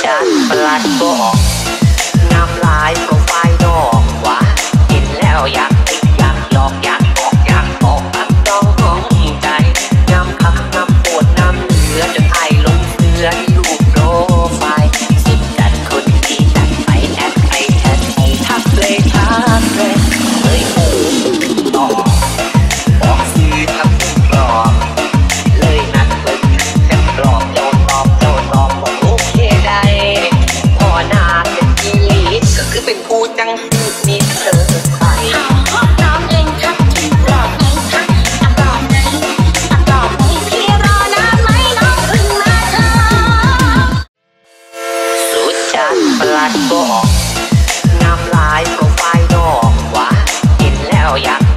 จัดประหลัดบอกน้ำลายโปรไฟล์ดอกว่ากินแล้วอยากติดอยากหยอกอยากบอกอยากบอกอักดองของใจน้ำขับน้ำปวดน้ำเหลือจนไอลงเสือที่รูปโปรไฟล์สุดจัดคนดีจัดไปแอดไอแอดไอทักเลยทักเลยเฮ้ยต่อบอกซื้อทำกรอบเลยนัดเปิดแค่รอบโจนตอบบอกโอเคได้พอหน้าเป็นอีลิทก็คือเป็นผู้จังมีเธอไปน้องเองทักถึงรอบไหนทักรอบไหนรอบไหนพี่รอนานไหมน้องเพิ่งมาเธอสุดจัดประหลัดบอกน้ำลายโปรไฟล์ดอกว่ากินแล้วอยาก